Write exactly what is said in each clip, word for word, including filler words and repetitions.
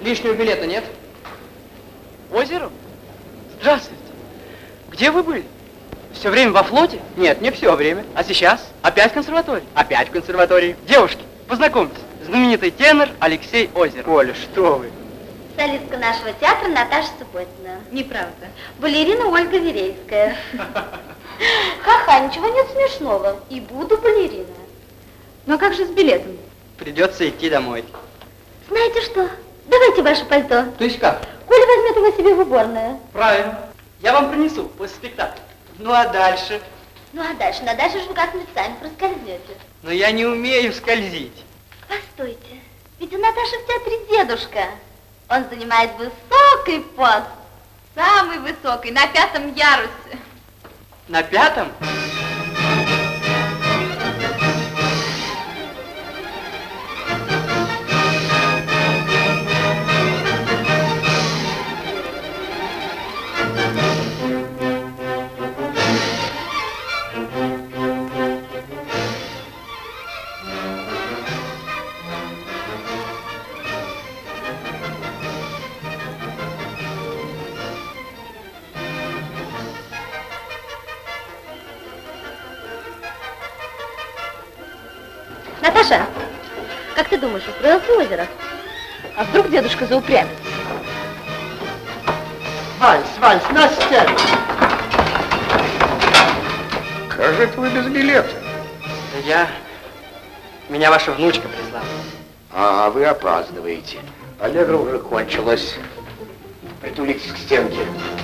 Лишнего билета нет? Озеро? Здравствуйте. Где вы были? Все время во флоте? Нет, не все время. А сейчас? Опять в консерватории? Опять в консерватории. Девушки, познакомьтесь. Знаменитый тенор Алексей Озеров. Оля, что вы? Солистка нашего театра Наташа Субботина. Неправда. Балерина Ольга Верейская. Ха-ха, ничего нет смешного. И буду балерина. Но как же с билетом? Придется идти домой. Знаете что? Давайте ваше пальто. То есть как? Коля возьмет его себе в уборную. Правильно. Я вам принесу после спектакля. Ну а дальше? Ну а дальше? На дальше же вы как-нибудь сами проскользнете. Но я не умею скользить. Постойте. Ведь у Наташи в театре дедушка. Он занимает высокий пост. Самый высокий, на пятом ярусе. На пятом? Наташа, как ты думаешь, устроился озеро? А вдруг дедушка заупрямится? Вальс, вальс, на сцену! Как же это вы без билета? Я... Меня ваша внучка прислала. А, вы опаздываете. Аллегро уже кончилось. Притулитесь к стенке.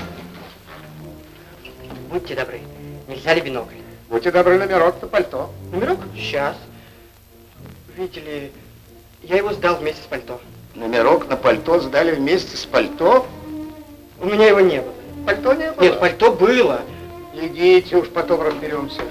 Будьте добры, нельзя ли бинокль? Будьте добры, номерок на пальто. Номерок? Сейчас. Видите ли, я его сдал вместе с пальто. Номерок на пальто сдали вместе с пальто? У меня его не было. Пальто не было? Нет, пальто было. Идите, уж потом разберемся.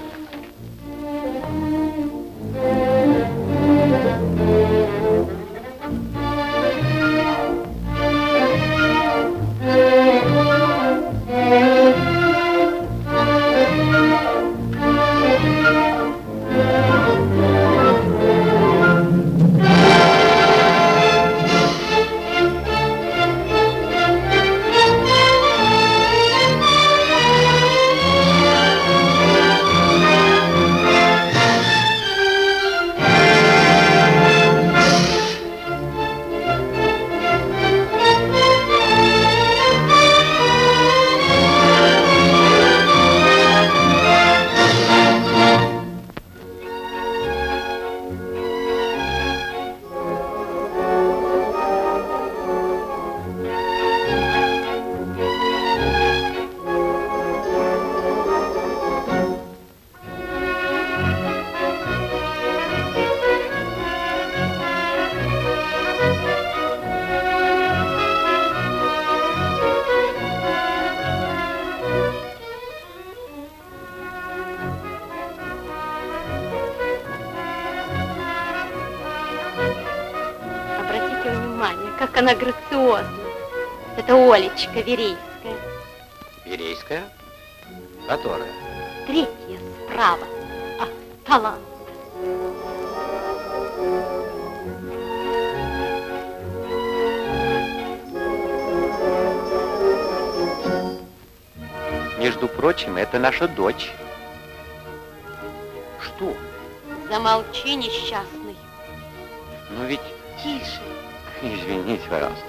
Как она грациозна. Это Олечка Верейская. Верейская? Которая? Третья справа. А, талант. Между прочим, это наша дочь. Что? Замолчи, несчастный. Ну ведь... Тише. Извините, пожалуйста.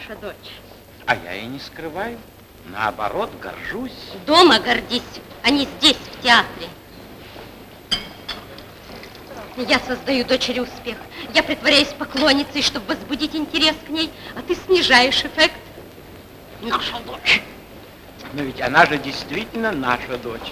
ваша дочь. А я и не скрываю. Наоборот, горжусь. Дома гордись, а не здесь, в театре. Я создаю дочери успех. Я притворяюсь поклонницей, чтобы возбудить интерес к ней, а ты снижаешь эффект. Наша дочь. Но ведь она же действительно наша дочь.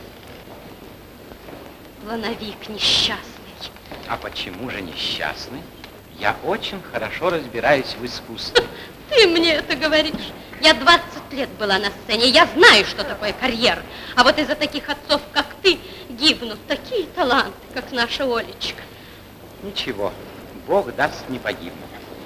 Плановик несчастный. А почему же несчастный? Я очень хорошо разбираюсь в искусстве. Ты мне это говоришь. Я двадцать лет была на сцене, я знаю, что такое карьера. А вот из-за таких отцов, как ты, гибнут такие таланты, как наша Олечка. Ничего, Бог даст, не погибнуть.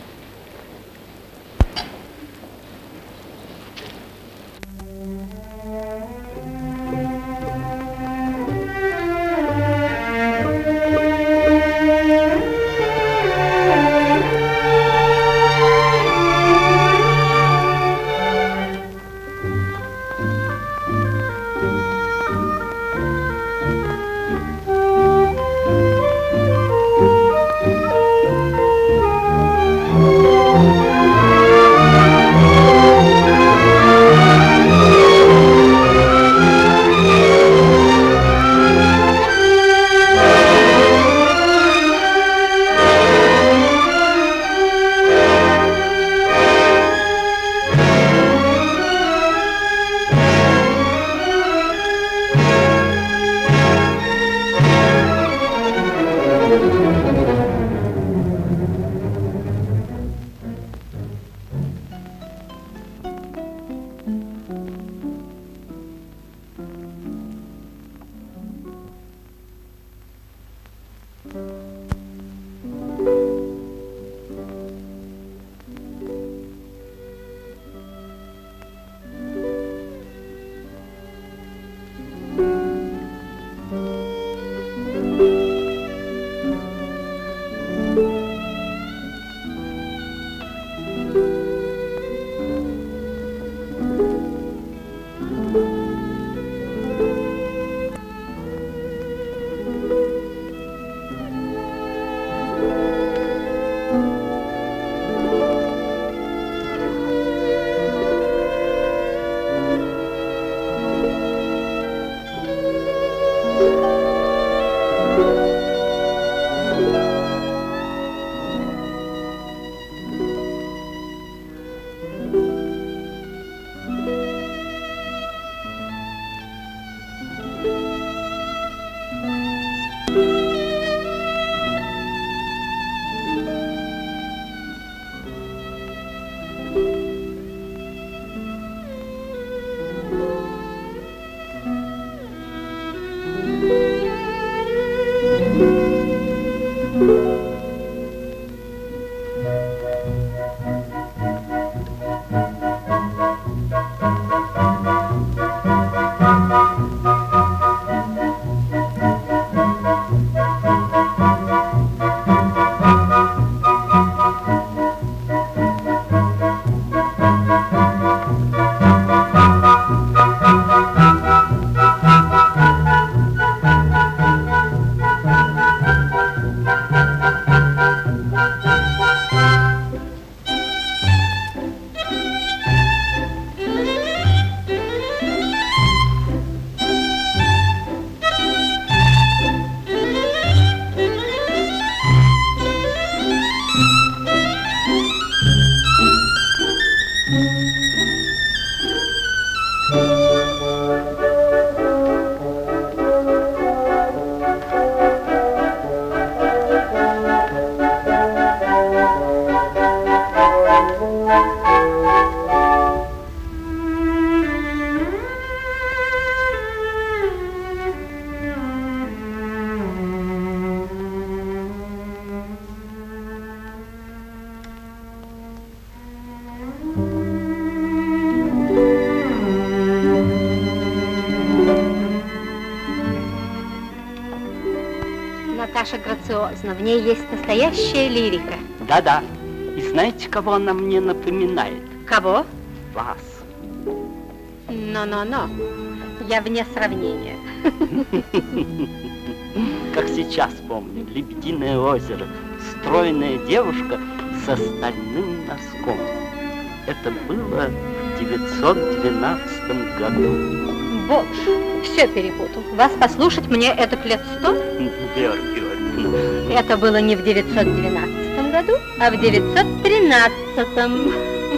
Наташа грациозна, в ней есть настоящая лирика. Да-да. И знаете, кого она мне напоминает? Кого? Вас. Но-но-но. Я вне сравнения. Как сейчас помню, Лебединое озеро, стройная девушка со стальным носком. это было в девятьсот двенадцатом году. Боже, все перепутал. Вас послушать мне это лет сто? Вера Георгиевна. Это было не в девятьсот двенадцатом году, а в девятьсот тринадцатом.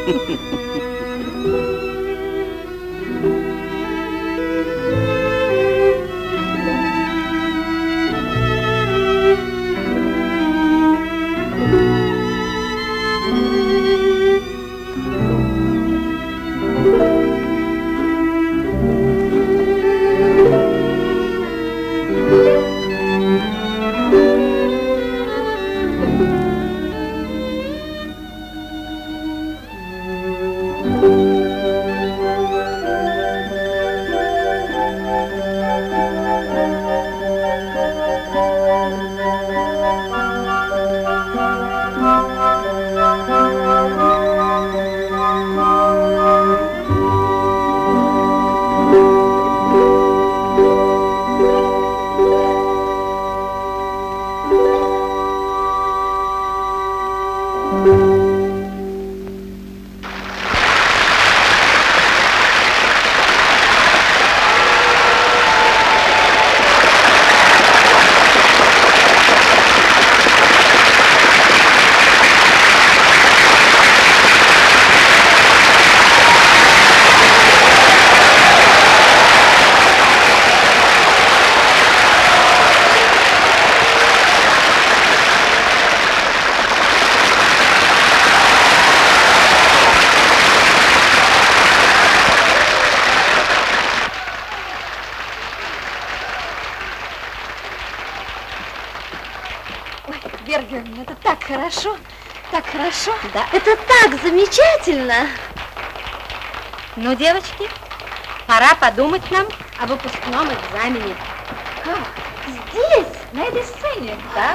Георгиевна, это так хорошо, так хорошо. Да, это так замечательно. Ну, девочки, пора подумать нам о выпускном экзамене. Как? Здесь, на этой сцене? Да.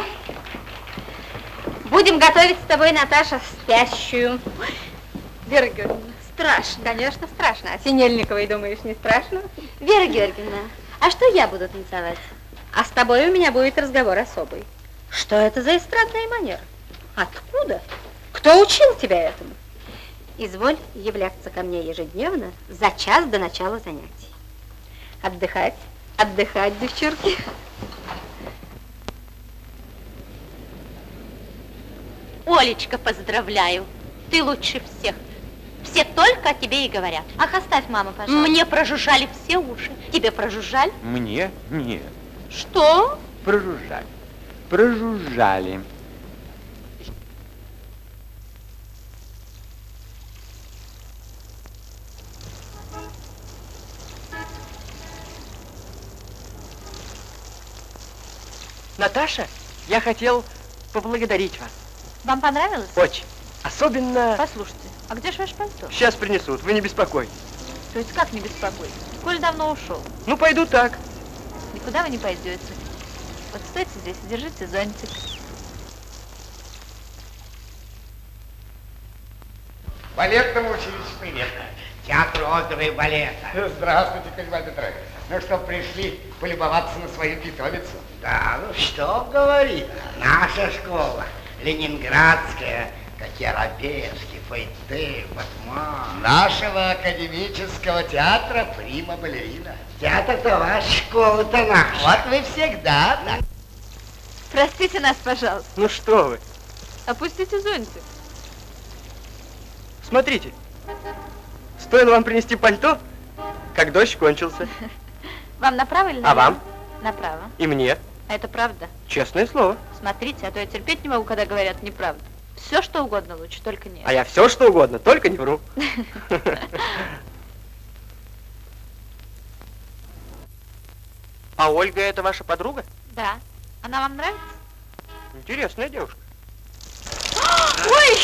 Будем готовить с тобой, Наташа, спящую. Ой, Вера Георгиевна, страшно. Конечно, страшно. А Синельниковой, думаешь, не страшно? Вера Георгиевна, а что я буду танцевать? А с тобой у меня будет разговор особый. Что это за эстрадная манера? Откуда? Кто учил тебя этому? Изволь являться ко мне ежедневно за час до начала занятий. Отдыхать, отдыхать, девчурки. Олечка, поздравляю. Ты лучше всех. Все только о тебе и говорят. Ах, оставь, мама, пожалуйста. Мне прожужжали все уши. Тебе прожужжали? Мне? Нет. Что? Прожужжали. Прожужжали. Наташа, я хотел поблагодарить вас. Вам понравилось? Очень. Особенно... Послушайте, а где же ваше пальто? Сейчас принесут, вы не беспокойтесь. То есть как не беспокойтесь? Коль давно ушел. Ну, пойду так. Никуда вы не пойдете. Вот стойте здесь и держите зонтик. Балетному училищу привет. Театру оперы и балета. Здравствуйте, Кузьма Петрович. Ну что, пришли полюбоваться на свою питомицу? Да, ну что говорит, наша школа, ленинградская, Котлярабевский, Фойте, Батман. Нашего академического театра прима-балерина. Театр-то ваша, школа-то наша. Вот вы всегда так. Простите нас, пожалуйста. Ну что вы. Опустите зонтик. Смотрите. Стоило вам принести пальто, как дождь кончился. Вам направо или А налево? вам? Направо. И мне. А это правда? Честное слово. Смотрите, а то я терпеть не могу, когда говорят неправду. Все, что угодно лучше, только нет. А я все, что угодно, только не вру. А Ольга это ваша подруга? Да. Она вам нравится? Интересная девушка. Ой!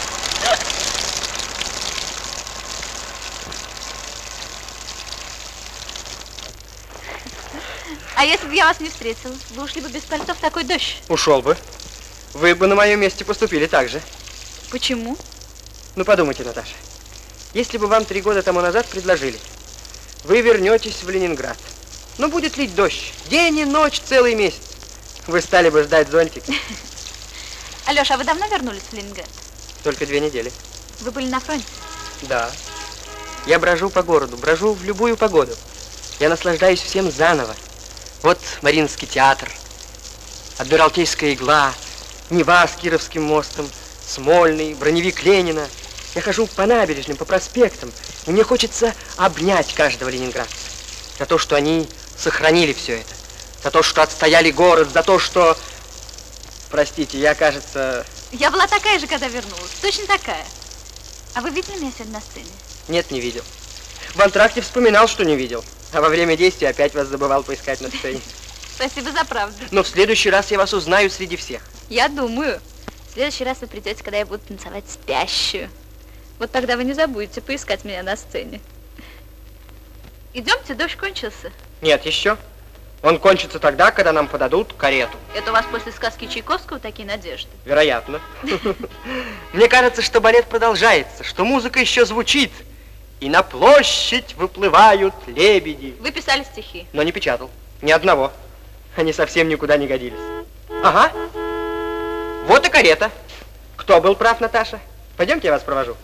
А если бы я вас не встретила, вы ушли бы без пальто в такой дождь? Ушел бы. Вы бы на моем месте поступили так же. Почему? Ну подумайте, Наташа. Если бы вам три года тому назад предложили, вы вернетесь в Ленинград. Ну будет лить дождь, день и ночь, целый месяц. Вы стали бы ждать зонтик. Алёша, а вы давно вернулись в Ленинград? Только две недели. Вы были на фронте? Да. Я брожу по городу, брожу в любую погоду. Я наслаждаюсь всем заново. Вот Мариинский театр, Адмиралтейская игла, Нева с Кировским мостом, Смольный, броневик Ленина. Я хожу по набережным, по проспектам, и мне хочется обнять каждого ленинградца за то, что они сохранили все это, за то, что отстояли город, за то, что... Простите, я, кажется... Я была такая же, когда вернулась, точно такая. А вы видели меня сегодня на сцене? Нет, не видел. В антракте вспоминал, что не видел, а во время действия опять вас забывал поискать на сцене. Спасибо за правду. Но в следующий раз я вас узнаю среди всех. Я думаю. В следующий раз вы придете, когда я буду танцевать спящую. Вот тогда вы не забудете поискать меня на сцене. Идемте, дождь кончился. Нет, еще. Он кончится тогда, когда нам подадут карету. Это у вас после сказки Чайковского такие надежды? Вероятно. Мне кажется, что балет продолжается, что музыка еще звучит. И на площадь выплывают лебеди. Вы писали стихи? Но не печатал. Ни одного. Они совсем никуда не годились. Ага. Вот и карета. Кто был прав, Наташа? Пойдемте, я вас провожу.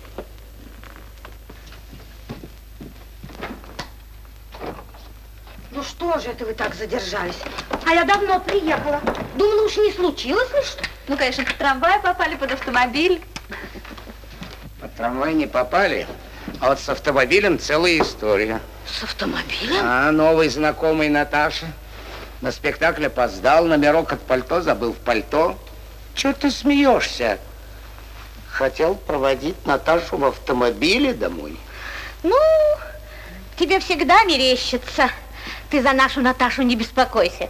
Ну что же это вы так задержались? А я давно приехала. Думала, уж не случилось ли что? Ну, конечно, под трамвай попали, под автомобиль. Под трамвай не попали, а вот с автомобилем целая история. С автомобилем? А, новый знакомый Наташи. На спектакль опоздал, номерок от пальто забыл в пальто. Чего ты смеешься? Хотел проводить Наташу в автомобиле домой. Ну, тебе всегда мерещится. Ты за нашу Наташу не беспокойся.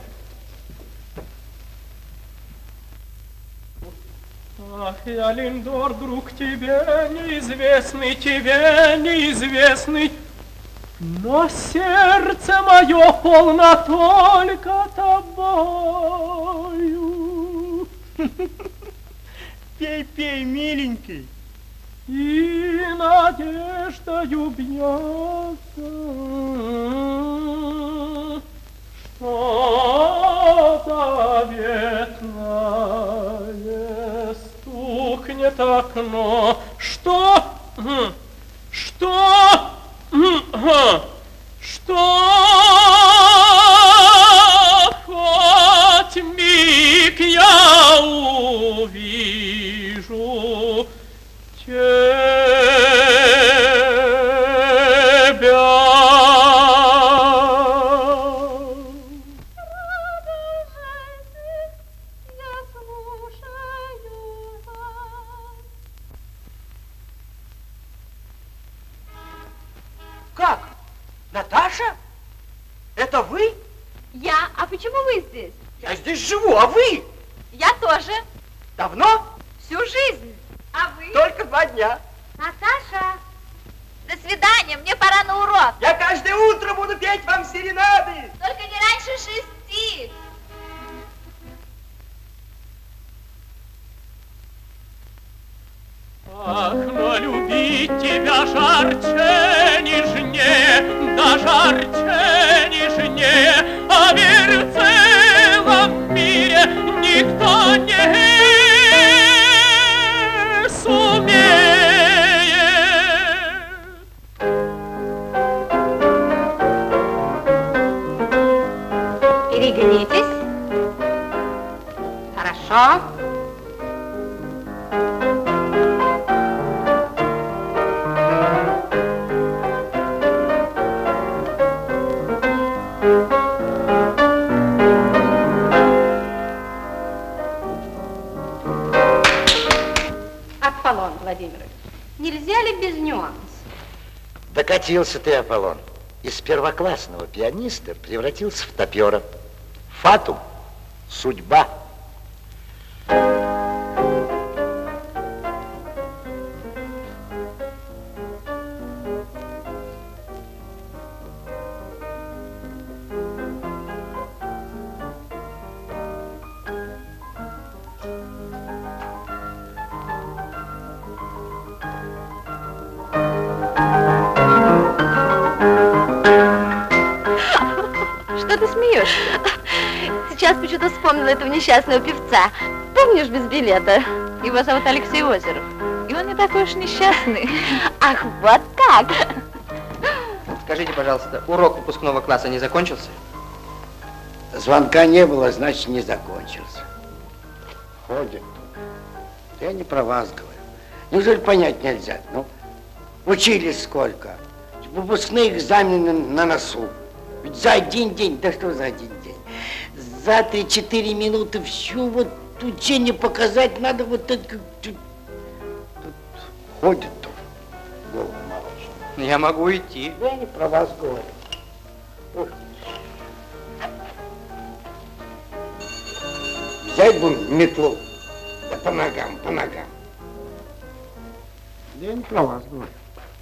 Ах, я, Линдор, друг тебе неизвестный, тебе неизвестный, но сердце мое полно только тобою. Пей, пей, миленький. И надеждою бьется, что заветное стукнет окно. Что? Что? Что? Хоть миг я увижу тебя. Как? Наташа? Это вы? Я? А почему вы здесь? Я здесь живу, а вы? Я тоже. Давно? Всю жизнь. А вы? Только два дня. Наташа! До свидания, мне пора на урок. Я каждое утро буду петь вам серенады. Только не раньше шести. Ах, но любить тебя жарче, нежнее, да жарче, нежнее, а верь, в целом мире никто не сумеет. Переглянитесь. Хорошо. Аполлон Владимирович, нельзя ли без нюансов? Докатился ты, Аполлон. Из первоклассного пианиста превратился в топера. Фатум. Судьба. Что ты смеешься? Сейчас почему-то вспомнила этого несчастного певца. Помнишь, без билета? Его зовут Алексей Озеров. И он мне такой уж несчастный. Ах, вот так. Скажите, пожалуйста, урок выпускного класса не закончился? Звонка не было, значит, не закончился. Ходит. Я не про вас говорю. Неужели понять нельзя? Ну, учились сколько? Выпускные экзамены на носу. Ведь за один день, да что за один день? За три-четыре минуты все вот учение показать надо вот так. Тут, тут ходит тут. Голову молочную. Я могу идти. Я не про вас говорю. Ух. Взять бы метлу. Да по ногам, по ногам. Я не про вас говорю.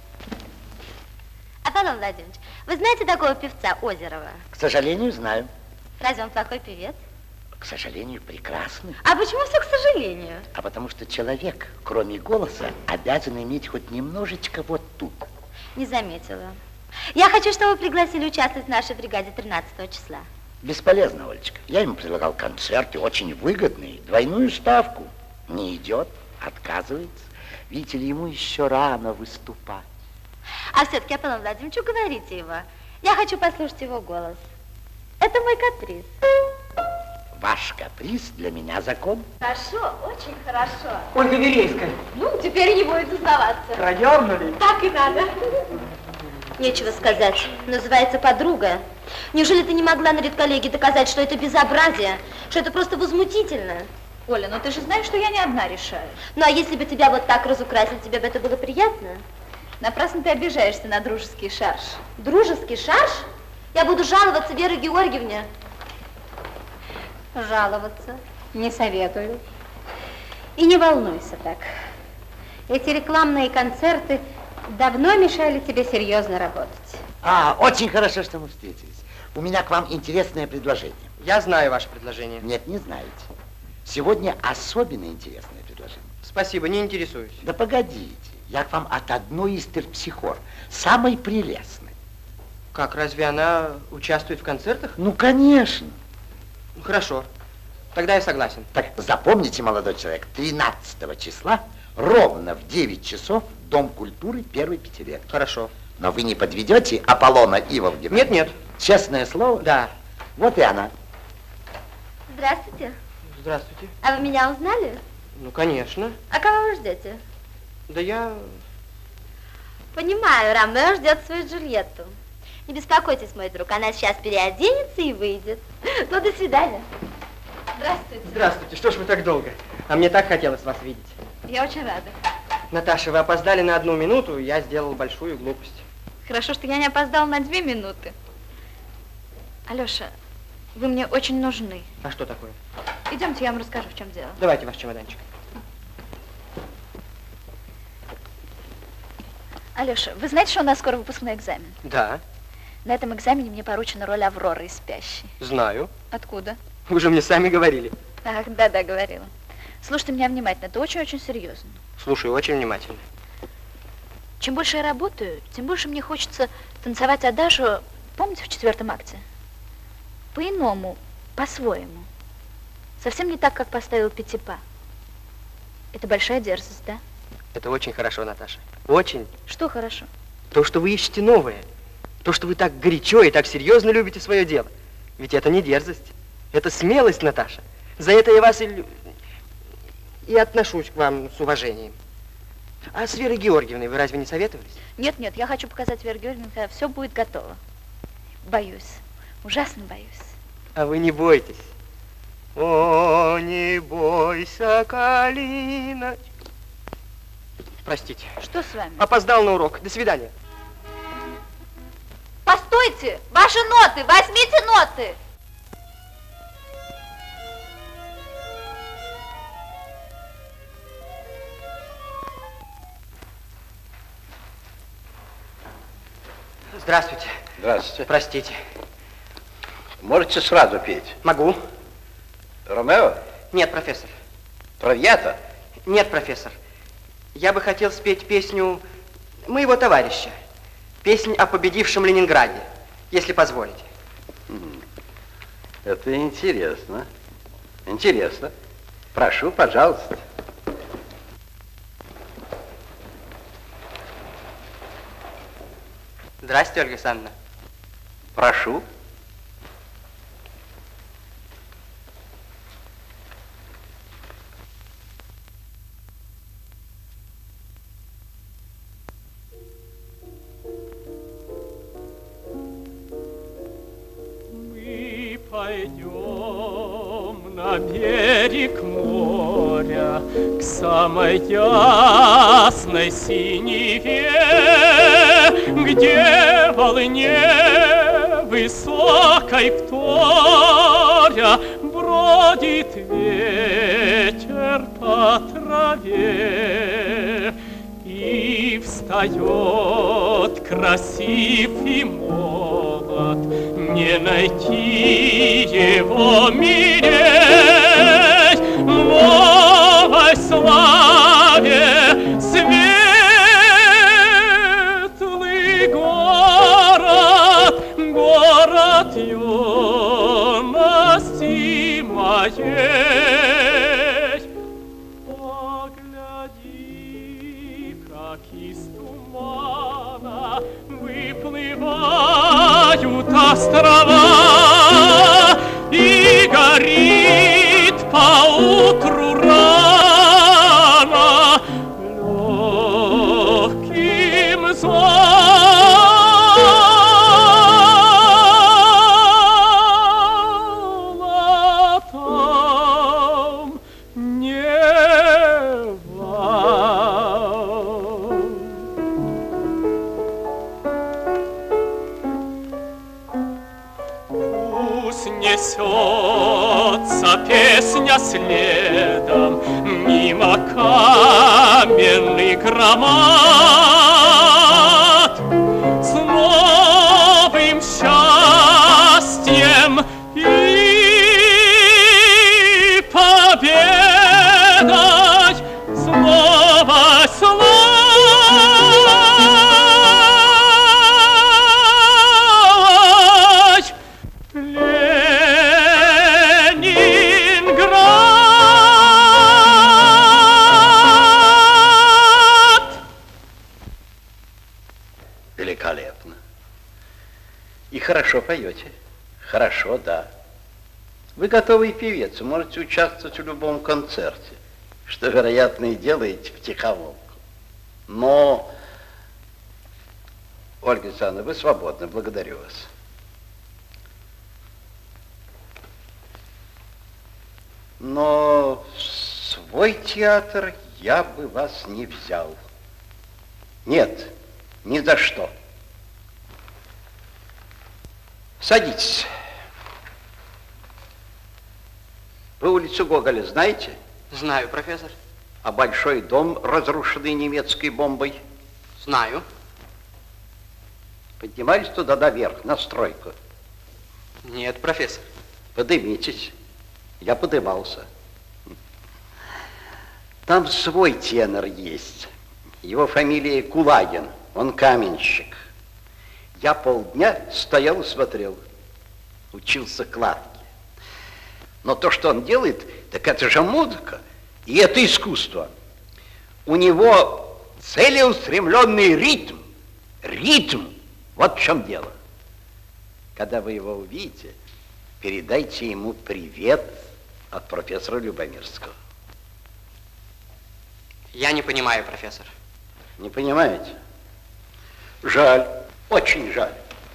Аполлон Владимирович, вы знаете такого певца Озерова? К сожалению, знаю. Разве он плохой певец? К сожалению, прекрасный. А почему все к сожалению? А потому что человек, кроме голоса, обязан иметь хоть немножечко вот тут. Не заметила. Я хочу, чтобы вы пригласили участвовать в нашей бригаде тринадцатого числа. Бесполезно, Олечка. Я ему предлагал концерты, очень выгодные, двойную ставку. Не идет, отказывается. Видите ли, ему еще рано выступать. А все-таки, Аполлон Владимирович, уговорите его. Я хочу послушать его голос. Это мой каприз. Ваш каприз для меня закон. Хорошо, очень хорошо. Ольга Верейская. Ну, теперь не будет узнаваться. Продернули? Так и надо. Нечего сказать. Называется подруга. Неужели ты не могла на редколлегии доказать, что это безобразие, что это просто возмутительно? Оля, ну ты же знаешь, что я не одна решаю. Ну, а если бы тебя вот так разукрасили, тебе бы это было приятно? Напрасно ты обижаешься на дружеский шарж. Дружеский шарж? Я буду жаловаться Вере Георгиевне. Жаловаться не советую. И не волнуйся так. Эти рекламные концерты давно мешали тебе серьезно работать. А, очень хорошо, что мы встретились. У меня к вам интересное предложение. Я знаю ваше предложение. Нет, не знаете. Сегодня особенно интересное предложение. Спасибо, не интересуюсь. Да погодите, я к вам от одной из терпсихор, самой прелестной. Как, разве она участвует в концертах? Ну, конечно. Ну, хорошо, тогда я согласен. Так, запомните, молодой человек, тринадцатого числа ровно в девять часов Дом культуры первой пятилетки. Хорошо. Но вы не подведете Аполлона Ивовгина? Нет, нет. Честное слово? Да. Вот и она. Здравствуйте. Здравствуйте. А вы меня узнали? Ну, конечно. А кого вы ждете? Да я... Понимаю, Ромео ждет свою Джульетту. Не беспокойтесь, мой друг, она сейчас переоденется и выйдет. Ну, до свидания. Здравствуйте. Здравствуйте, что ж вы так долго? А мне так хотелось вас видеть. Я очень рада. Наташа, вы опоздали на одну минуту, и я сделал большую глупость. Хорошо, что я не опоздал на две минуты. Алеша, вы мне очень нужны. А что такое? Идемте, я вам расскажу, в чем дело. Давайте ваш чемоданчик. Алеша, вы знаете, что у нас скоро выпускной экзамен? Да. На этом экзамене мне поручена роль Авроры из «Спящей». Знаю. Откуда? Вы же мне сами говорили. Ах, да-да, говорила. Слушайте меня внимательно, это очень-очень серьезно. Слушаю очень внимательно. Чем больше я работаю, тем больше мне хочется танцевать Адашу, помните, в четвертом акте? По-иному, по-своему. Совсем не так, как поставил Петипа. Это большая дерзость, да? Это очень хорошо, Наташа. Очень. Что хорошо? То, что вы ищете новое. То, что вы так горячо и так серьезно любите свое дело. Ведь это не дерзость. Это смелость, Наташа. За это я вас и, и отношусь к вам с уважением. А с Верой Георгиевной вы разве не советовались? Нет, нет, я хочу показать Вере Георгиевне, когда все будет готово. Боюсь. Ужасно боюсь. А вы не бойтесь. О, не бойся, Калина. Простите. Что с вами? Опоздал на урок. До свидания. Постойте! Ваши ноты! Возьмите ноты! Здравствуйте. Здравствуйте. Простите. Можете сразу петь? Могу. Ромео? Нет, профессор. Травьята? Нет, профессор. Я бы хотел спеть песню моего товарища. Песнь о победившем Ленинграде, если позволите. Это интересно. Интересно. Прошу, пожалуйста. Здрасте, Ольга Александровна. Прошу. Мы пойдем на берег моря к самой ясной синеве, где волне высокой вторя бродит ветер по траве, и встает красив и молод, не найти его милей, в новой славе светлый город, город юности моей. Погляди, как из тумана выплывают острова, и горит поутру рано легким золотом неба. Пусть несется песня следом мимо каменный громад с новым счастьем и победой, снова слава. Великолепно. И хорошо поете. Хорошо, да. Вы готовый певец, можете участвовать в любом концерте, что, вероятно, и делаете втихомолку. Но, Ольга Александровна, вы свободны, благодарю вас. Но в свой театр я бы вас не взял. Нет, ни за что. Садитесь. Вы улицу Гоголя знаете? Знаю, профессор. А большой дом, разрушенный немецкой бомбой? Знаю. Поднимались туда наверх, на стройку? Нет, профессор. Поднимитесь. Я подымался. Там свой тенор есть. Его фамилия Кулагин. Он каменщик. Я полдня стоял и смотрел. Учился кладке. Но то, что он делает, так это же музыка. И это искусство. У него целеустремленный ритм. Ритм. Вот в чем дело. Когда вы его увидите, передайте ему привет от профессора Любомирского. Я не понимаю, профессор. Не понимаете? Жаль, очень жаль.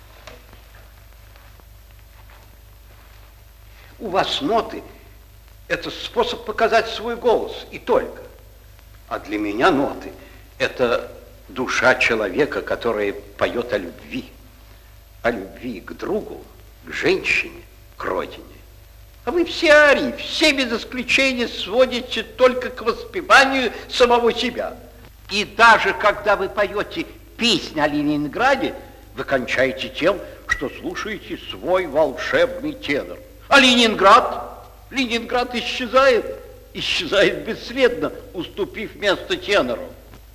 У вас ноты – это способ показать свой голос, и только. А для меня ноты – это душа человека, которая поет о любви. О любви к другу, к женщине, к родине. А вы все арии, все без исключения сводите только к воспеванию самого себя. И даже когда вы поете песнь о Ленинграде, вы кончаете тем, что слушаете свой волшебный тенор. А Ленинград? Ленинград исчезает, исчезает бесследно, уступив место тенору.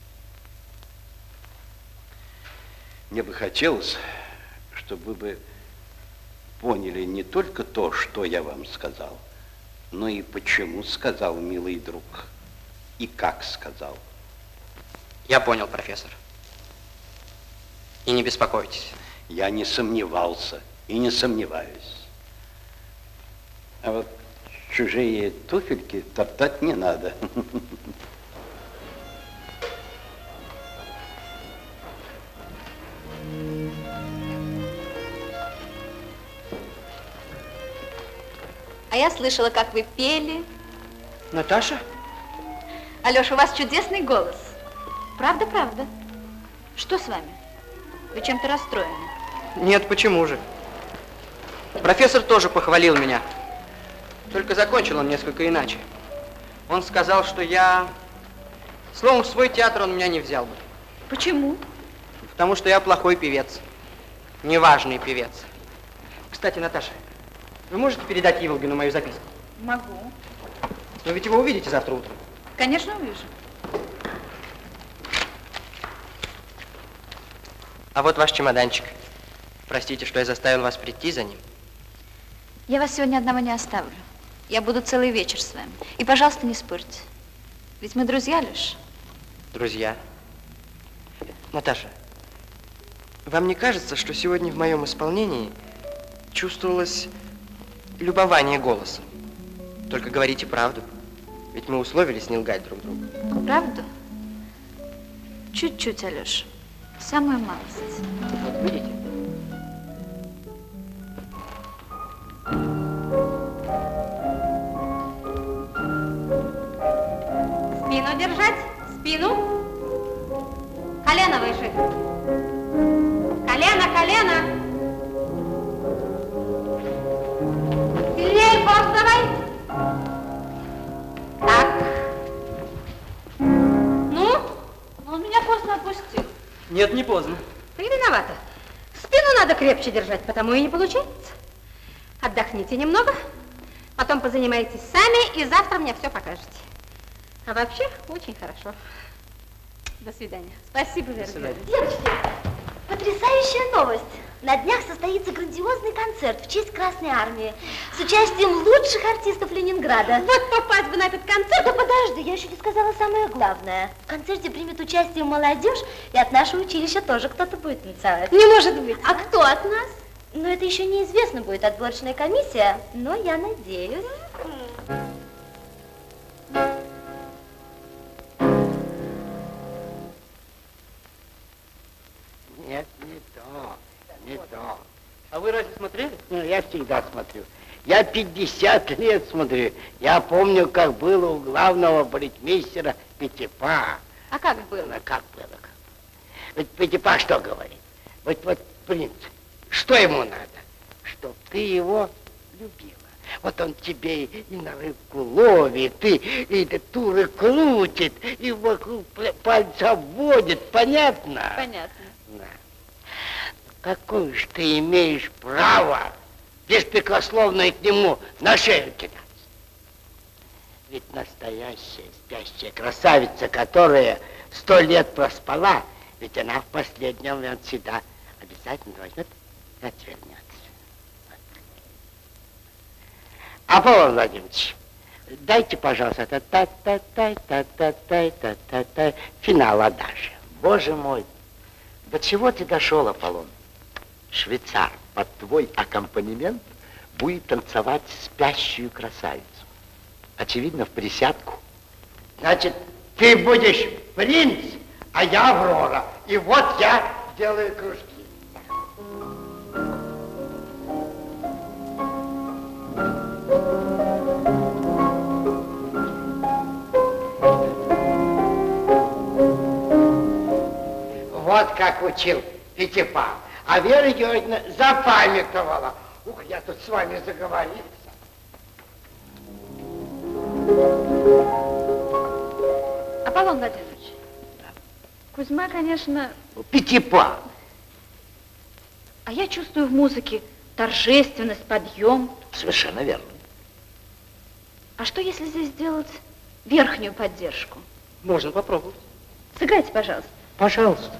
Мне бы хотелось, чтобы вы поняли не только то, что я вам сказал, но и почему сказал, милый друг, и как сказал. Я понял, профессор. И не беспокойтесь. Я не сомневался и не сомневаюсь. А вот чужие туфельки топтать не надо. А я слышала, как вы пели. Наташа? Алёша, у вас чудесный голос. Правда, правда. Что с вами? Вы чем-то расстроены? Нет, почему же? Профессор тоже похвалил меня. Только закончил он несколько иначе. Он сказал, что я... Словом, в свой театр он меня не взял бы. Почему? Потому что я плохой певец. Неважный певец. Кстати, Наташа, вы можете передать Иволгину мою записку? Могу. Но ведь вы увидите завтра утром. Конечно, увижу. А вот ваш чемоданчик. Простите, что я заставил вас прийти за ним. Я вас сегодня одного не оставлю. Я буду целый вечер с вами. И, пожалуйста, не спорьте. Ведь мы друзья лишь. Друзья. Наташа, вам не кажется, что сегодня в моем исполнении чувствовалось любование голосом? Только говорите правду. Ведь мы условились не лгать друг другу. Правду? Чуть-чуть, Алёша. Самую малость. Вот видите? Спину держать, спину. Колено выше. Колено, колено. Сильнее, босс, давай. Так. Ну? Он меня поздно отпустил. Нет, не поздно. Ты виновата. Спину надо крепче держать, потому и не получается. Отдохните немного, потом позанимайтесь сами, и завтра мне все покажете. А вообще, очень хорошо. До свидания. Спасибо, Вера. До свидания. Девочки, потрясающая новость. На днях состоится грандиозный концерт в честь Красной Армии с участием лучших артистов Ленинграда. Вот попасть бы на этот концерт. Да подожди, я еще не сказала самое главное. В концерте примет участие молодежь, и от нашего училища тоже кто-то будет танцевать. Не может быть. А кто от нас? Ну, это еще неизвестно, будет отборочная комиссия, но я надеюсь. Нет, не то, не то. А вы разве смотрели? Ну, я всегда смотрю. Я пятьдесят лет смотрю. Я помню, как было у главного балетмейстера Петипа. А как было? Ну, как было? Как? Ведь Петипа что говорит? Вот, вот, принц, что ему надо? Чтоб ты его любила. Вот он тебе и на рыбку ловит, и, и туры крутит, и вокруг пальца обводит. Понятно? Понятно. Да. Какое ж ты имеешь право беспрекословно к нему на шею кидаться? Ведь настоящая спящая красавица, которая сто лет проспала, ведь она в последний момент всегда обязательно возьмет и отвернется. Аполлон Владимирович, дайте, пожалуйста, та-та-та-та-та-та-та-та-та, финал адажа. Боже мой, до чего ты дошел, Аполлон? Швейцар под твой аккомпанемент будет танцевать спящую красавицу. Очевидно, в присядку. Значит, ты будешь принц, а я Аврора. И вот я делаю кружки. Вот как учил Петипа. А Вера Георгиевна запамятовала. Ух, я тут с вами заговорился. Аполлон Владимирович, Кузьма, конечно... Петипа. А я чувствую в музыке торжественность, подъем. Совершенно верно. А что, если здесь сделать верхнюю поддержку? Можно попробовать. Сыграйте, пожалуйста. Пожалуйста.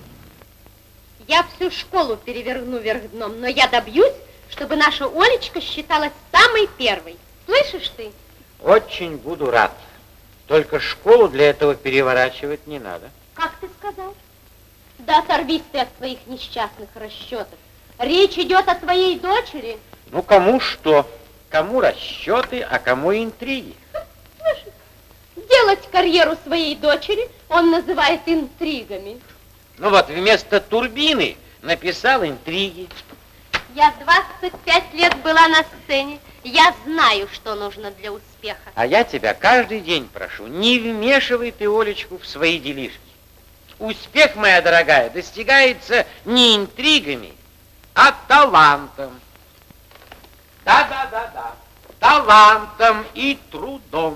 Я всю школу переверну вверх дном, но я добьюсь, чтобы наша Олечка считалась самой первой. Слышишь ты? Очень буду рад. Только школу для этого переворачивать не надо. Как ты сказал? Да оторвись ты от своих несчастных расчетов. Речь идет о твоей дочери. Ну, кому что? Кому расчеты, а кому интриги. Делать карьеру своей дочери он называет интригами. Ну вот, вместо турбины написал интриги. Я двадцать пять лет была на сцене. Я знаю, что нужно для успеха. А я тебя каждый день прошу, не вмешивай ты Олечку в свои делишки. Успех, моя дорогая, достигается не интригами, а талантом. Да-да-да-да. Талантом и трудом.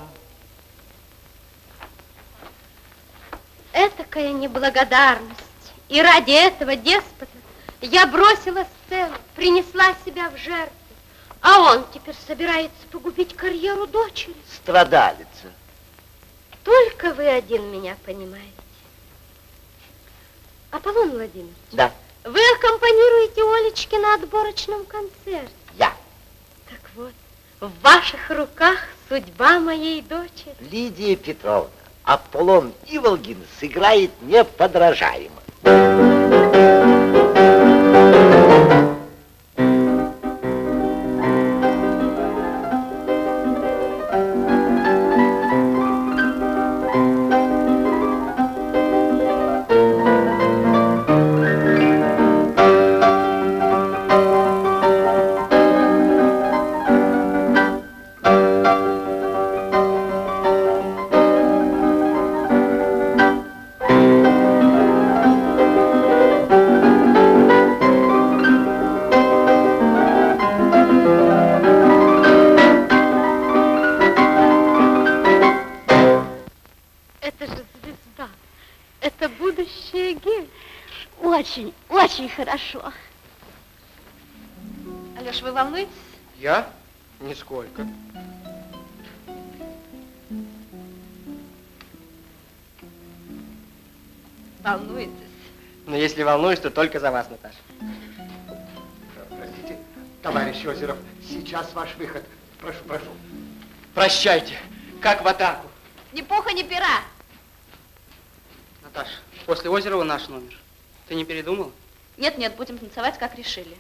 Этакая неблагодарность. И ради этого деспота я бросила сцену, принесла себя в жертву. А он теперь собирается погубить карьеру дочери. Страдалица. Только вы один меня понимаете. Аполлон Владимирович. Да. Вы аккомпанируете Олечке на отборочном концерте. Я. Так вот, в ваших руках судьба моей дочери. Лидия Петровна, Аполлон Иволгин сыграет неподражаемо. Очень, очень хорошо. Алёш, вы волнуетесь? Я? Нисколько. Волнуетесь? Но если волнуюсь, то только за вас, Наташа. Простите, товарищ Озеров, сейчас ваш выход. Прошу, прошу. Прощайте. Как в атаку. Ни пуха, ни пера. Наташа, после Озерова наш номер. Ты не передумала? Нет, нет, будем танцевать, как решили.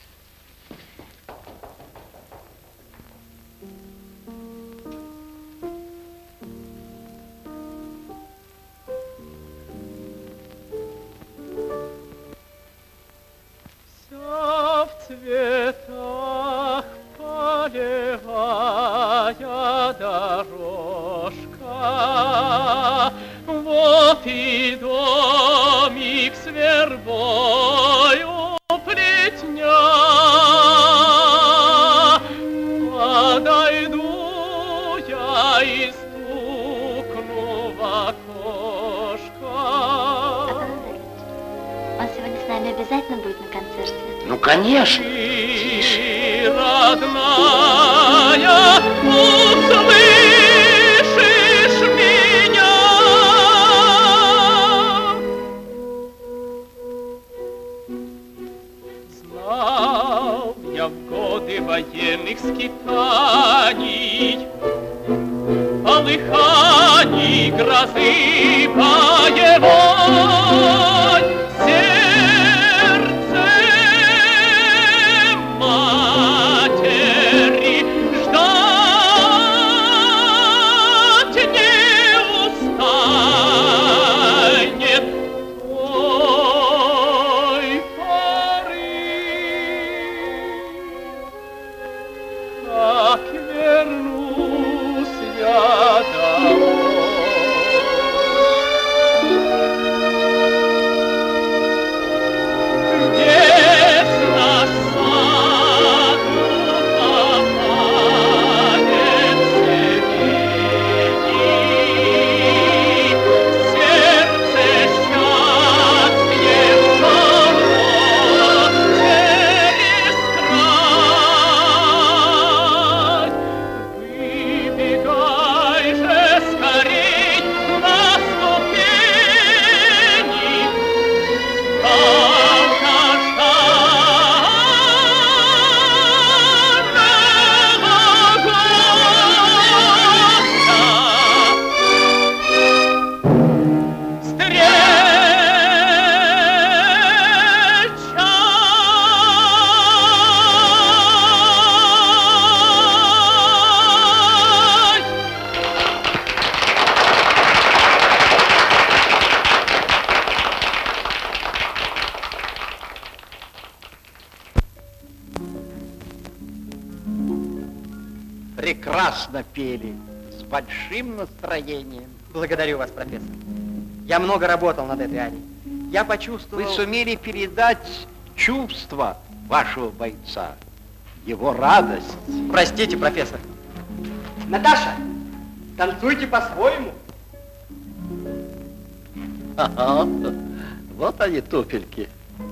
Вся в цветах полевая дорожка, вот и домик с вербою плетня. Подойду я и стукну в окошко. Он сегодня с нами обязательно будет на концерте? Ну, конечно. Ты, родная, услышишь меня. Знал я в годы военных скитаний, полыханий, грозы боевой, сердце матери ждать не устанет той поры, как вернусь я домой. Прекрасно пели, с большим настроением. Благодарю вас, профессор. Я много работал над этой арией. Я почувствовал... Вы сумели передать чувство вашего бойца, его радость. Простите, профессор. Наташа, танцуйте по-своему. Ага, вот они, туфельки.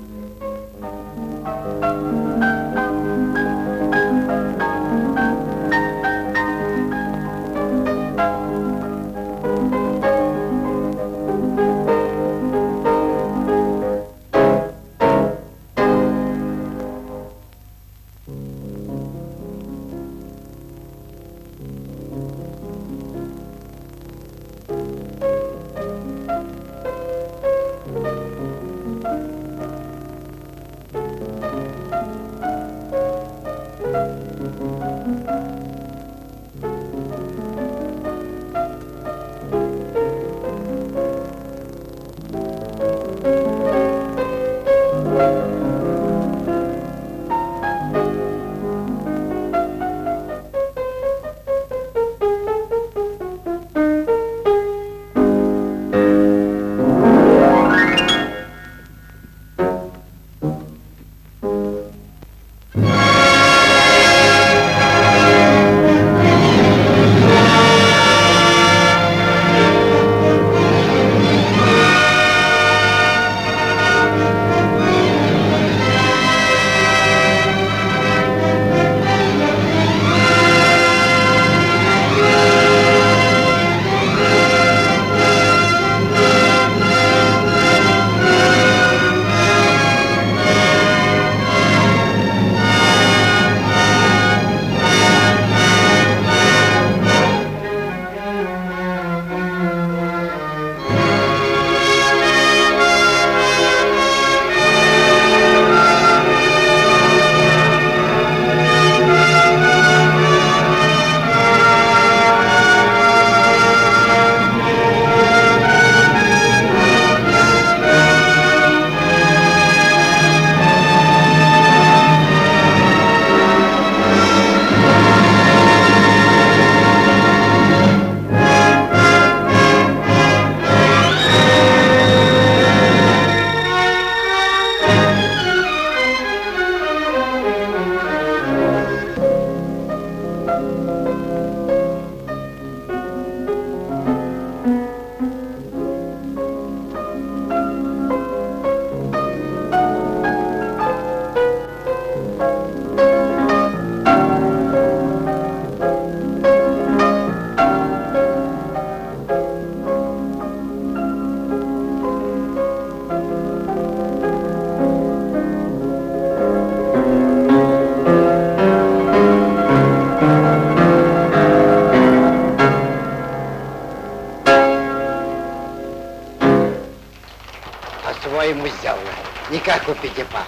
По-своему сделано, не как у Пятипа,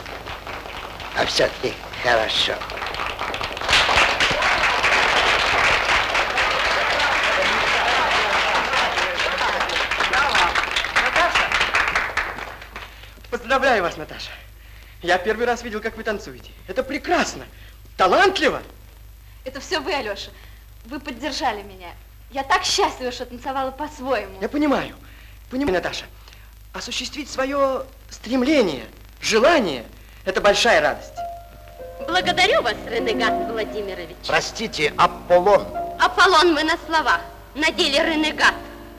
а все-таки хорошо. Поздравляю вас, Наташа. Я первый раз видел, как вы танцуете. Это прекрасно, талантливо. Это все вы, Алеша. Вы поддержали меня. Я так счастлива, что танцевала по-своему. Я понимаю, понимаю, Наташа. Осуществить свое стремление, желание – это большая радость. Благодарю вас, Ренегат Владимирович. Простите, Аполлон. Аполлон мы на словах, на деле ренегат.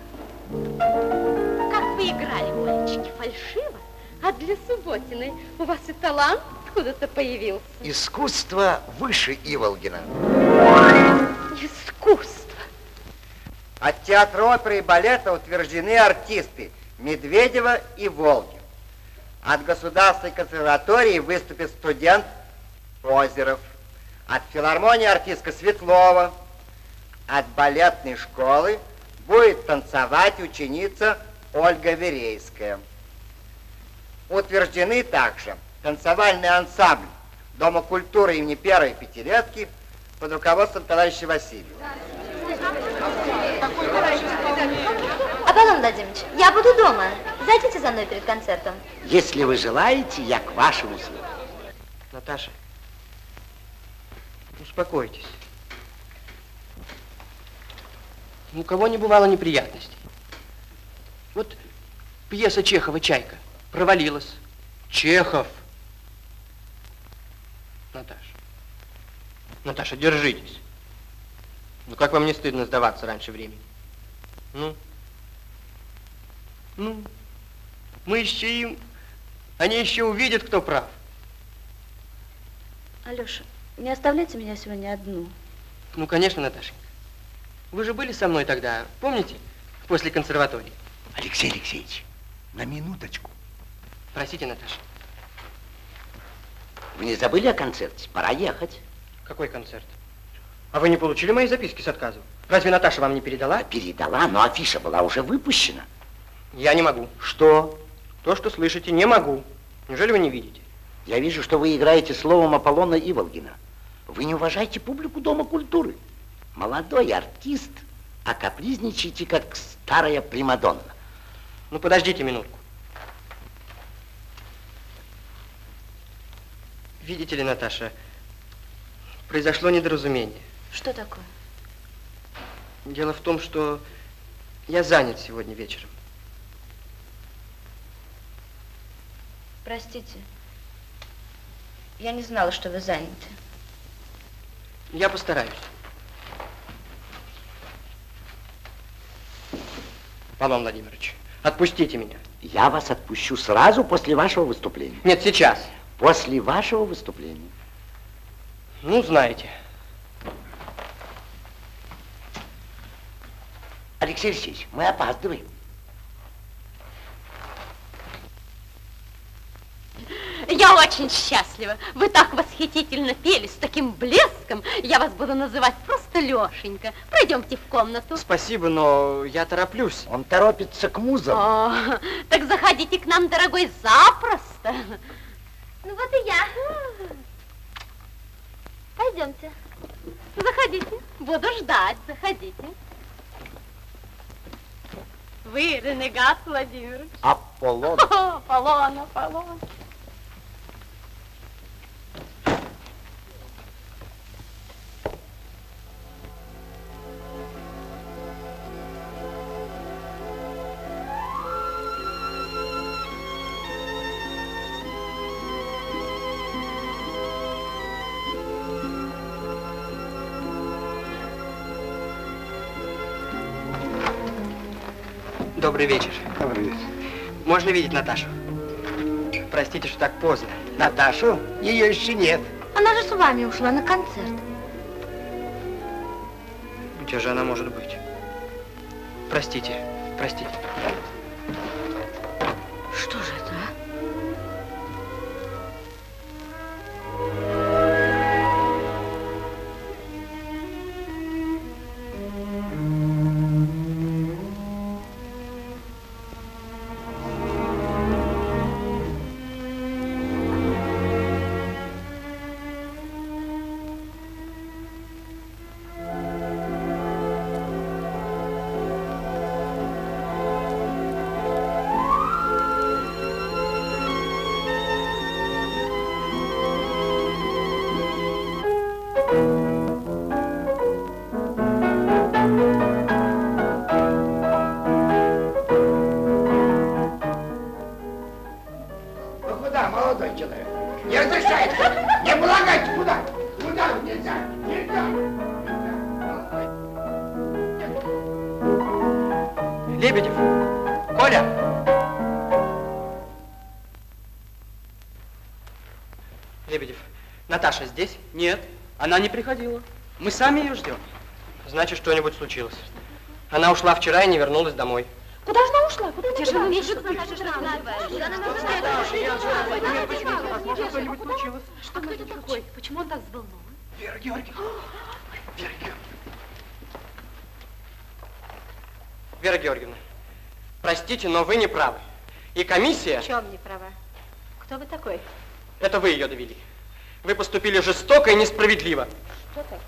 Как вы играли, мальчики, фальшиво, а для Субботиной у вас и талант откуда-то появился. Искусство выше Иволгина. Искусство. От театра оперы и балета утверждены артисты Медведева и Волгин. От Государственной консерватории выступит студент Озеров. От филармонии артистка Светлова. От балетной школы будет танцевать ученица Ольга Верейская. Утверждены также танцевальный ансамбль Дома культуры имени первой пятилетки под руководством товарища Васильева. Аполлон Владимирович, я буду дома. Зайдите за мной перед концертом. Если вы желаете, я к вашим услугам. Наташа, успокойтесь. У кого не бывало неприятностей. Вот пьеса Чехова «Чайка» провалилась. Чехов. Наташа. Наташа, держитесь. Ну как вам не стыдно сдаваться раньше времени? Ну? Ну? Мы еще им... Они еще увидят, кто прав. Алеша, не оставляйте меня сегодня одну. Ну, конечно, Наташенька. Вы же были со мной тогда, помните, после консерватории? Алексей Алексеевич, на минуточку. Простите, Наташа. Вы не забыли о концерте? Пора ехать. Какой концерт? А вы не получили мои записки с отказом? Разве Наташа вам не передала? Передала, но афиша была уже выпущена. Я не могу. Что? То, что слышите, не могу. Неужели вы не видите? Я вижу, что вы играете словом Аполлона Иволгина. Вы не уважаете публику Дома культуры. Молодой артист, а капризничаете, как старая примадонна. Ну, подождите минутку. Видите ли, Наташа, произошло недоразумение. Что такое? Дело в том, что я занят сегодня вечером. Простите, я не знала, что вы заняты. Я постараюсь. Павел Владимирович, отпустите меня. Я вас отпущу сразу после вашего выступления. Нет, сейчас. После вашего выступления. Ну, знаете. Алексей Алексеевич, мы опаздываем. Я очень счастлива. Вы так восхитительно пели, с таким блеском. Я вас буду называть просто Лешенька. Пройдемте в комнату. Спасибо, но я тороплюсь. Он торопится к музам. О, так заходите к нам, дорогой, запросто. Ну вот и я. Пойдемте. Заходите. Буду ждать. Заходите. Вы ренегат, Владимирович. Аполлон. О, Аполлон, Аполлон. Добрый вечер. Добрый вечер. Можно видеть Наташу? Простите, что так поздно. Наташу? Ее еще нет. Она же с вами ушла на концерт. Где же она может быть? Простите, простите. Что же это, а? Лебедев! Коля! Лебедев, Наташа здесь? Нет, она не приходила. Мы сами ее ждем. Значит, что-нибудь случилось. Она ушла вчера и не вернулась домой. Куда же она ушла? Куда Где же она? Что-нибудь случилось? Что кто это такой? Почему он так взволнован? Вера Георгиевна! Вера Георгиевна! Вера Георгиевна, простите, но вы не правы. И комиссия... В чем не права? Кто вы такой? Это вы ее довели. Вы поступили жестоко и несправедливо. Что такое?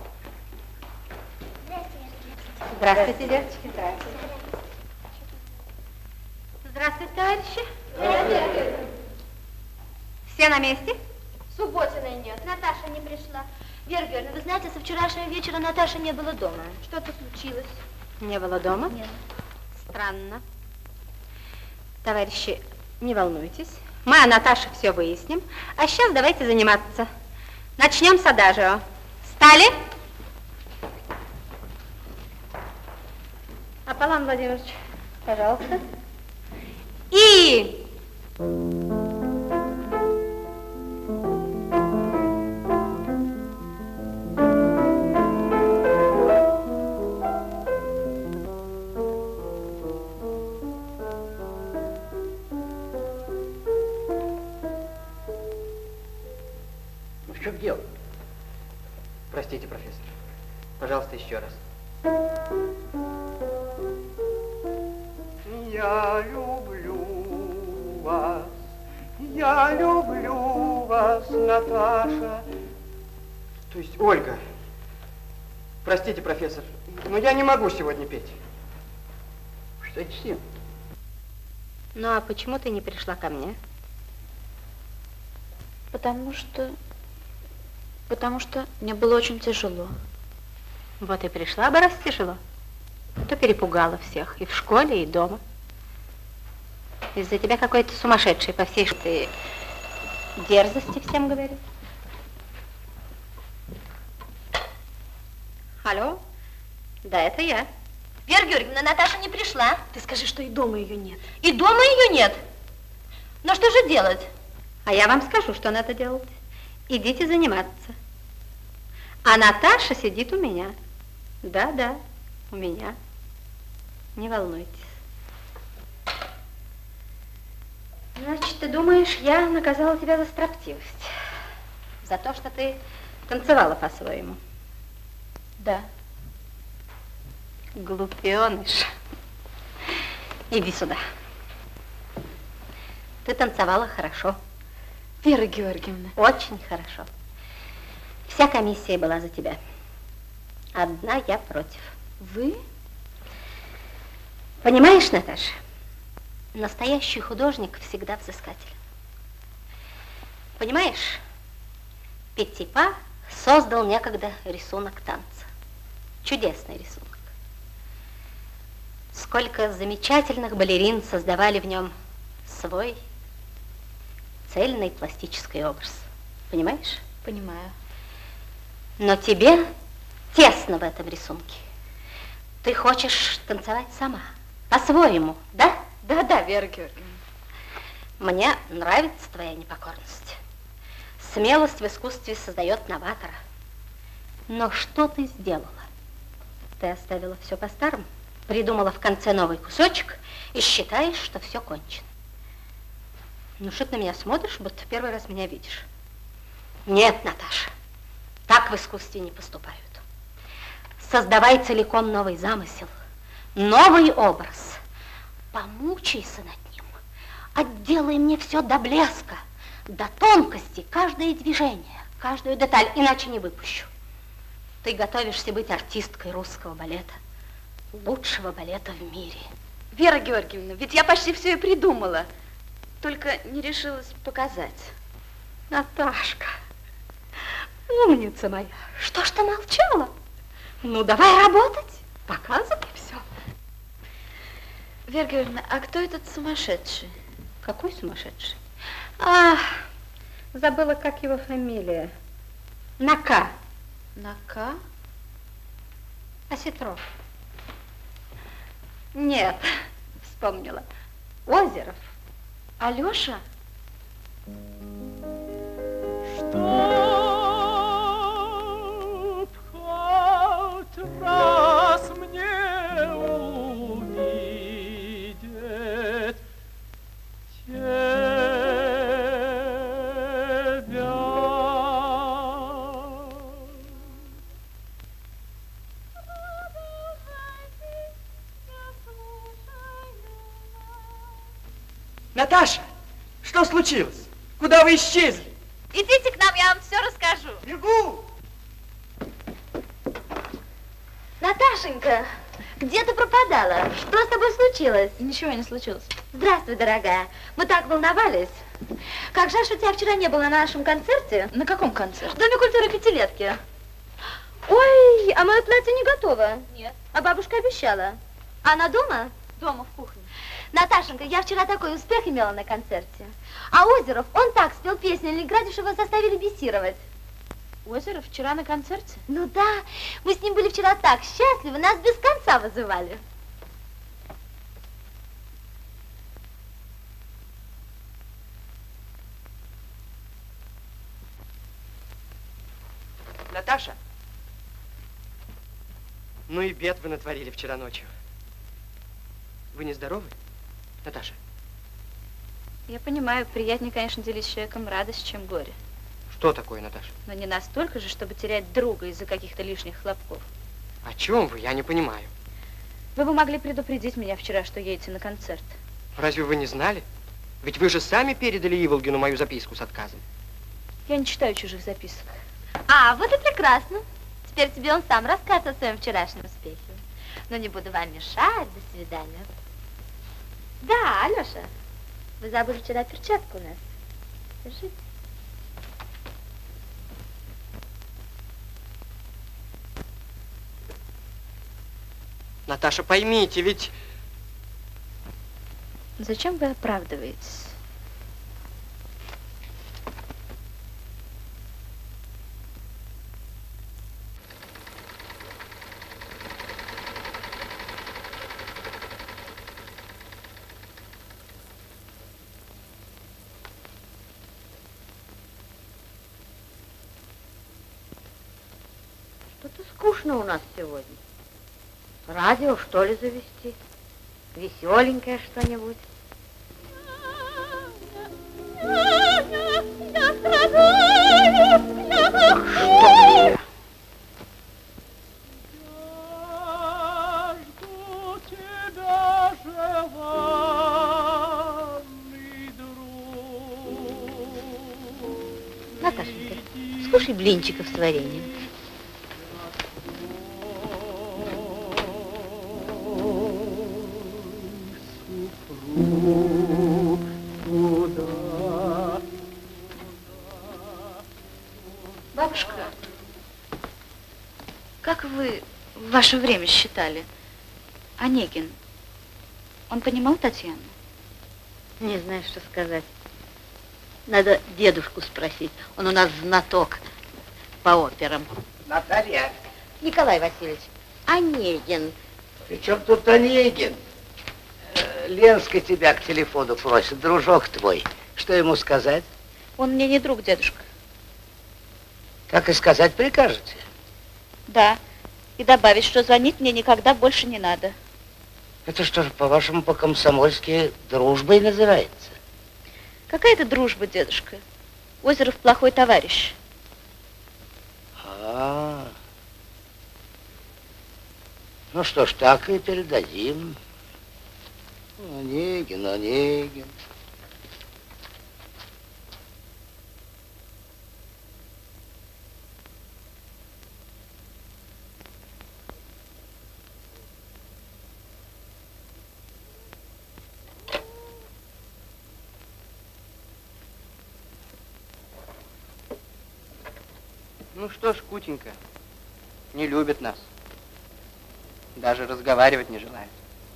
Здравствуйте, девочки. Здравствуйте. Здравствуйте, товарищи. Здравствуйте. Все на месте? Субботиной нет, Наташа не пришла. Вера Георгиевна, вы знаете, со вчерашнего вечера Наташи не было дома. Что-то случилось. Не было дома? Нет. Странно. Товарищи, не волнуйтесь. Мы о Наташе все выясним. А сейчас давайте заниматься. Начнем с адажио. Стали? Аполлон Владимирович, пожалуйста. И... Ну, в чем дело? Простите, профессор. Пожалуйста, еще раз. Я люблю вас, я люблю вас, Наташа. То есть, Ольга, простите, профессор, но я не могу сегодня петь. Что это с ним? Ну, а почему ты не пришла ко мне? Потому что... Потому что мне было очень тяжело. Вот и пришла бы, раз тяжело. А то перепугала всех, и в школе, и дома. Из-за тебя какой-то сумасшедший по всей ты дерзости всем говорит. Алло? Да, это я. Вера Георгиевна, Наташа не пришла. Ты скажи, что и дома ее нет. И дома ее нет. Но что же делать? А я вам скажу, что надо делать. Идите заниматься. А Наташа сидит у меня. Да-да, у меня. Не волнуйтесь. Значит, ты думаешь, я наказала тебя за строптивость? За то, что ты танцевала по-своему? Да. Глупеныш. Иди сюда. Ты танцевала хорошо. Вера Георгиевна. Очень хорошо. Вся комиссия была за тебя. Одна я против. Вы? Понимаешь, Наташа, настоящий художник всегда взыскателен. Понимаешь, Петтипа создал некогда рисунок танца. Чудесный рисунок. Сколько замечательных балерин создавали в нем свой цельный пластический образ. Понимаешь? Понимаю. Но тебе тесно в этом рисунке. Ты хочешь танцевать сама, по-своему, да? Да-да, Вера Георгиевна. Мне нравится твоя непокорность. Смелость в искусстве создает новатора. Но что ты сделала? Ты оставила все по-старому, придумала в конце новый кусочек и считаешь, что все кончено. Ну что ты на меня смотришь, будто первый раз меня видишь? Нет, Наташа, так в искусстве не поступают. Создавай целиком новый замысел, новый образ. Помучайся над ним, отделай мне все до блеска, до тонкости, каждое движение, каждую деталь, иначе не выпущу. Ты готовишься быть артисткой русского балета, лучшего балета в мире. Вера Георгиевна, ведь я почти все и придумала, только не решилась показать. Наташка, умница моя, что ж ты молчала? Ну, давай работать, показывай все. Вера Георгиевна, а кто этот сумасшедший? Какой сумасшедший? А, забыла, как его фамилия. На К. На К? Осетров. Нет, вспомнила. Озеров. Алёша? Чтоб хоть раз мне увидеть тебя. Наташа, что случилось? Куда вы исчезли? Идите к нам, я вам все расскажу. Бегу! Наташенька, где ты пропадала? Что с тобой случилось? Ничего не случилось. Здравствуй, дорогая. Мы так волновались. Как жаль, что тебя вчера не было на нашем концерте. На каком концерте? В Доме культуры Пятилетки. Ой, а мое платье не готово. Нет. А бабушка обещала. Она дома? Дома, в кухне. Наташенька, я вчера такой успех имела на концерте. А Озеров, он так спел песню в Ленинграде, что его заставили бесировать. Озеров вчера на концерте? Ну да, мы с ним были вчера так счастливы, нас без конца вызывали. Наташа, ну и бед вы натворили вчера ночью. Вы не здоровы, Наташа? Я понимаю, приятнее, конечно, делить с человеком радость, чем горе. Что такое, Наташа? Но не настолько же, чтобы терять друга из-за каких-то лишних хлопков. О чем вы? Я не понимаю. Вы бы могли предупредить меня вчера, что едете на концерт. Разве вы не знали? Ведь вы же сами передали Иволгину мою записку с отказом. Я не читаю чужих записок. А, вот и прекрасно. Теперь тебе он сам расскажет о своем вчерашнем успехе. Но не буду вам мешать. До свидания. Да, Алёша, вы забыли вчера перчатку у нас. Держите. Наташа, поймите, ведь... Зачем вы оправдываетесь? Что-то скучно у нас сегодня. Радио, что ли, завести? Веселенькое что-нибудь. Я страдаю, я страдаю. Жду тебя, желанный друг. Наташенька, скушай блинчиков с вареньем. Бабушка, как вы в ваше время считали? Онегин, он понимал Татьяну? Не знаю, что сказать. Надо дедушку спросить. Он у нас знаток по операм. Наталья. Николай Васильевич, Онегин. При чем тут Онегин? Э, Ленска тебя к телефону просит, дружок твой. Что ему сказать? Он мне не друг, дедушка. Как и сказать прикажете? Да. И добавить, что звонить мне никогда больше не надо. Это что же, по-вашему, по-комсомольски дружбой называется? Какая это дружба, дедушка? Озеров плохой товарищ. А, ну что ж, так и передадим. Онегин, Онегин. Ну что ж, Кутенька, не любит нас. Даже разговаривать не желает.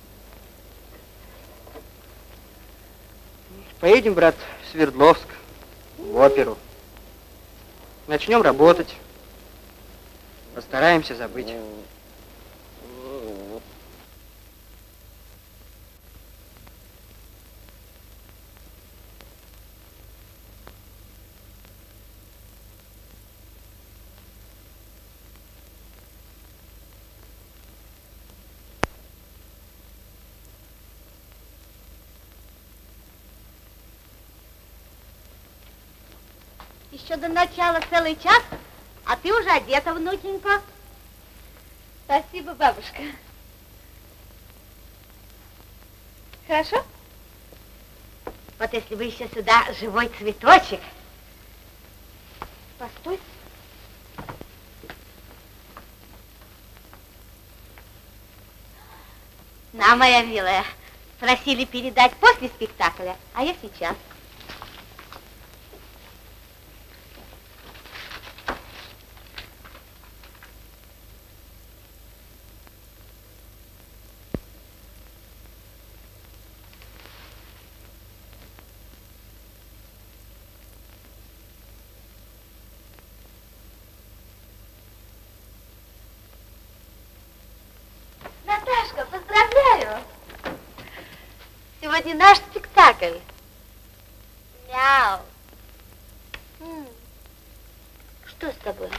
Поедем, брат, в Свердловск, в оперу. Начнем работать. Постараемся забыть. Еще до начала целый час, а ты уже одета, внученька. Спасибо, бабушка. Хорошо? Вот если бы еще сюда живой цветочек. Постой. На, моя милая, просили передать после спектакля, а я сейчас. сегодня наш спектакль. Мяу. М. Что с тобой?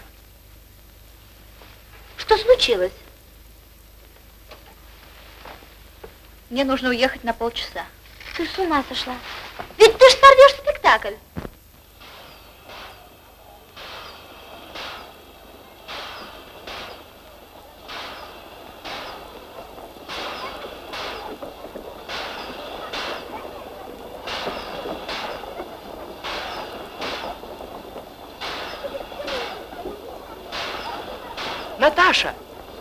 Что случилось? Мне нужно уехать на полчаса. Ты с ума сошла. Ведь ты ж сорвешь спектакль. Наташа!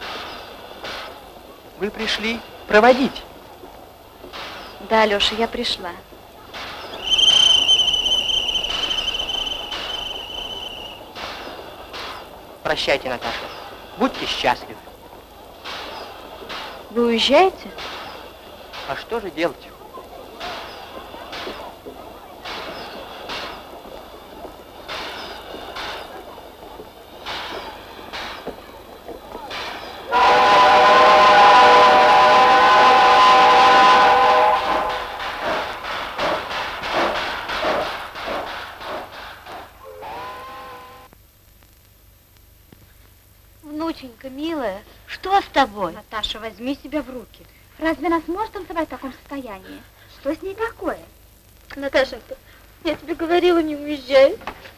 Вы пришли проводить? Да, Леша, я пришла. Прощайте, Наташа. Будьте счастливы. Вы уезжаете? А что же делать? Внученька, милая, Что с тобой? Наташа, возьми себя в руки. Разве она сможет танцевать в таком состоянии? Что с ней такое? Наташенька, я тебе говорила, не уезжай.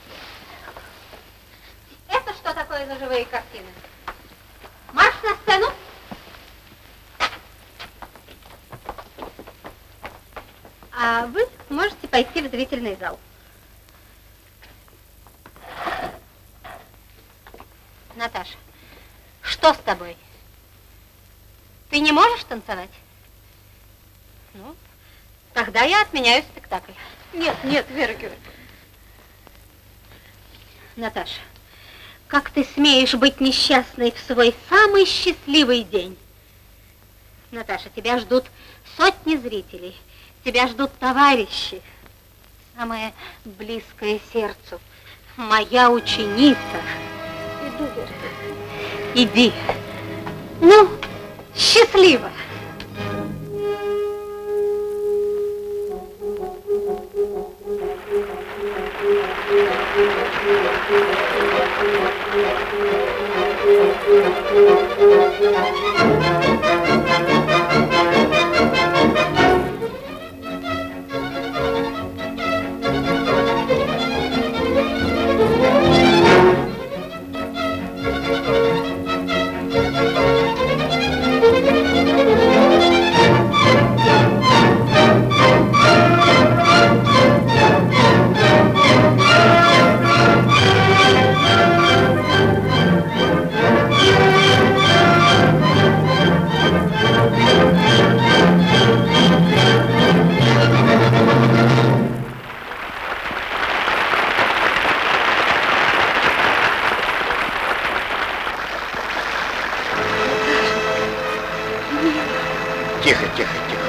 Это что такое за живые картины? Марш на сцену! А вы можете пойти в зрительный зал. Наташа, что с тобой? Ты не можешь танцевать? Ну, тогда я отменяю спектакль. Нет, нет, Вера Георгиевна. Наташа, как ты смеешь быть несчастной в свой самый счастливый день? Наташа, тебя ждут сотни зрителей, тебя ждут товарищи. Самое близкое сердцу, моя ученица. Иду, Вера Георгиевна. Иди. Ну, счастливо. Тихо, тихо, тихо.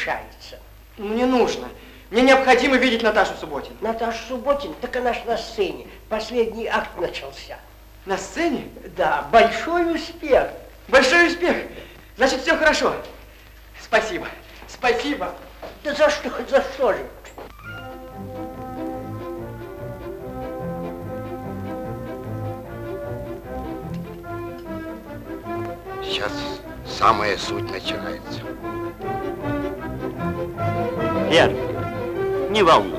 мешается. Ну, не нужно. Мне необходимо видеть Наташу Субботину. Наташа Субботина, так она ж на сцене. Последний акт начался. На сцене? Да, большой успех. Большой успех. Значит, все хорошо. Спасибо. Спасибо. Да за что, за что же? Сейчас самая суть начинается. Вера, не волнуйтесь.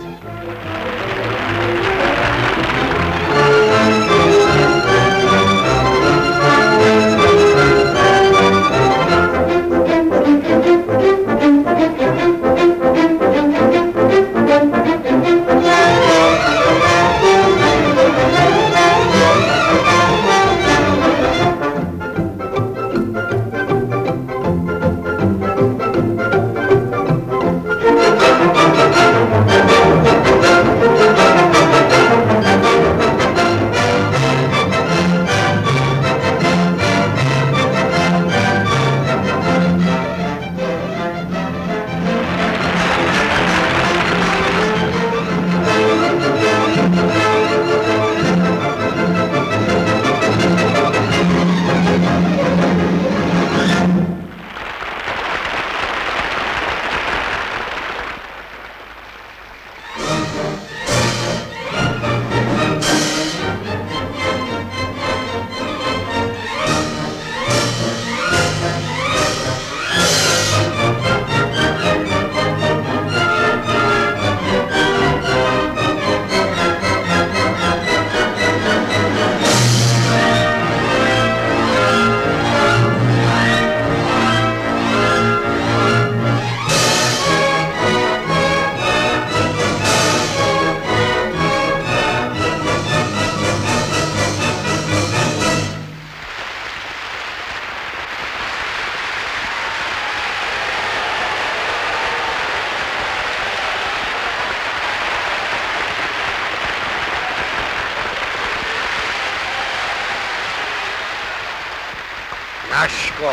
Наша школа.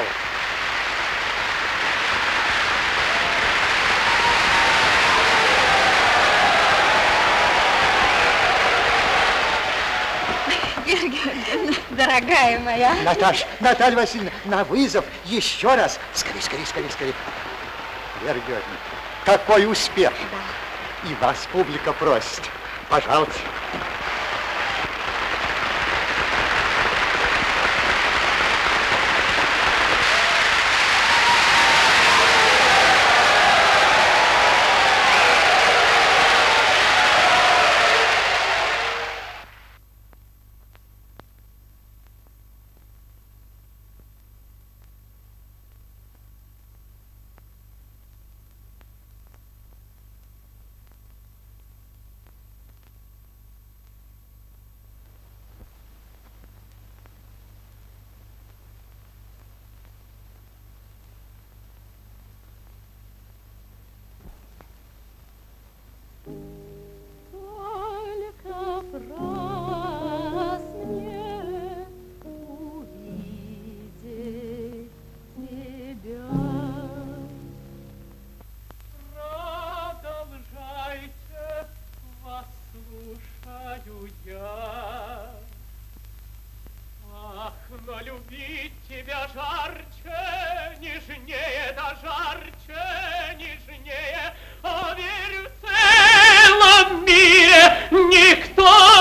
Вера Георгиевна, дорогая моя. Наташа, Наталья Васильевна, на вызов еще раз. Скорее, скорее, скорее, скорее. Вера Георгиевна, какой успех. Да. И вас публика просит. Пожалуйста. Но любить тебя жарче, нежнее, да жарче, нежнее, а верю в целом мире никто